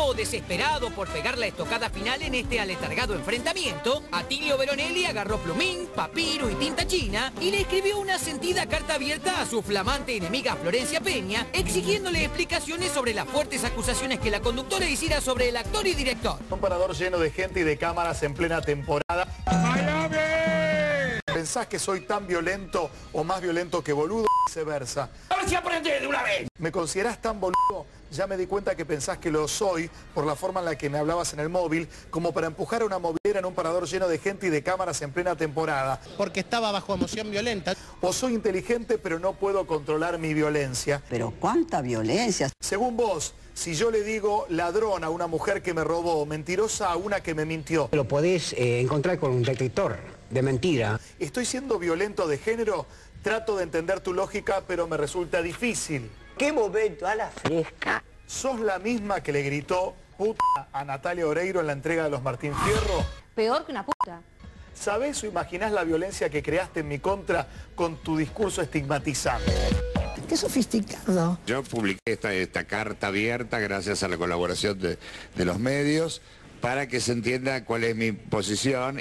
Enojado, desesperado por pegar la estocada final en este aletargado enfrentamiento, Atilio Veronelli agarró plumín, papiro y tinta china y le escribió una sentida carta abierta a su flamante enemiga Florencia Peña, exigiéndole explicaciones sobre las fuertes acusaciones que la conductora hiciera sobre el actor y director. Un parador lleno de gente y de cámaras en plena temporada. ¿Pensás que soy tan violento o más violento que boludo? Viceversa. A ver si aprendés de una vez. ¿Me considerás tan boludo? Ya me di cuenta que pensás que lo soy por la forma en la que me hablabas en el móvil, como para empujar a una movilera en un parador lleno de gente y de cámaras en plena temporada. Porque estaba bajo emoción violenta. O soy inteligente pero no puedo controlar mi violencia. Pero ¿cuánta violencia? Según vos, si yo le digo ladrón a una mujer que me robó, mentirosa a una que me mintió, Lo podés encontrar con un detector de mentira. ¿estoy siendo violento de género? Trato de entender tu lógica, pero me resulta difícil. ¿Qué momento a la fresca? ¿Sos la misma que le gritó puta a Natalia Oreiro en la entrega de los Martín Fierro? Peor que una puta. ¿Sabés o imaginás la violencia que creaste en mi contra con tu discurso estigmatizante? Qué sofisticado. Yo publiqué esta carta abierta gracias a la colaboración de los medios para que se entienda cuál es mi posición.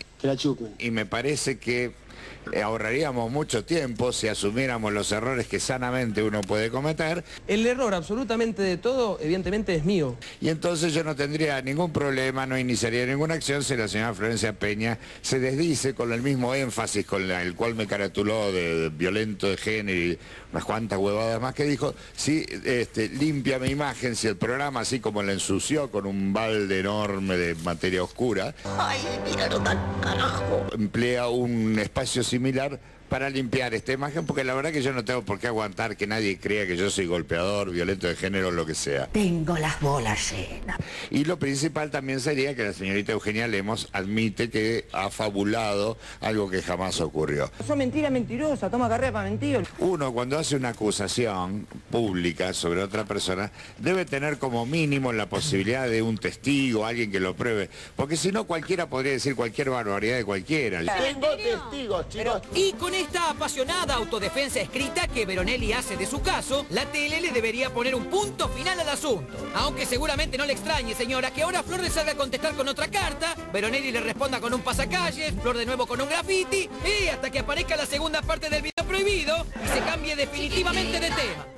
Y me parece que ahorraríamos mucho tiempo si asumiéramos los errores que sanamente uno puede cometer. El error absolutamente de todo, evidentemente, es mío. Y entonces yo no tendría ningún problema, no iniciaría ninguna acción si la señora Florencia Peña se desdice con el mismo énfasis con el cual me caratuló de violento de género y unas cuantas huevadas más que dijo, si limpia mi imagen, si el programa así como la ensució con un balde enorme de materia oscura. Ay, míralo tan carajo. Emplea un espacio similar para limpiar esta imagen, porque la verdad que yo no tengo por qué aguantar que nadie crea que yo soy golpeador, violento de género, lo que sea. Tengo las bolas llenas. Y lo principal también sería que la señorita Eugenia Lemos admite que ha fabulado algo que jamás ocurrió. Sos mentira mentirosa, toma carrera para mentir. Uno, cuando hace una acusación pública sobre otra persona, debe tener como mínimo la posibilidad de un testigo, alguien que lo pruebe, porque si no cualquiera podría decir cualquier barbaridad de cualquiera. Tengo testigos, chicos. Y con esta apasionada autodefensa escrita que Veronelli hace de su caso, la tele le debería poner un punto final al asunto. Aunque seguramente no le extrañe, señora, que ahora Flor le salga a contestar con otra carta, Veronelli le responda con un pasacalles, Flor de nuevo con un graffiti, y hasta que aparezca la segunda parte del video prohibido y se cambie definitivamente de tema.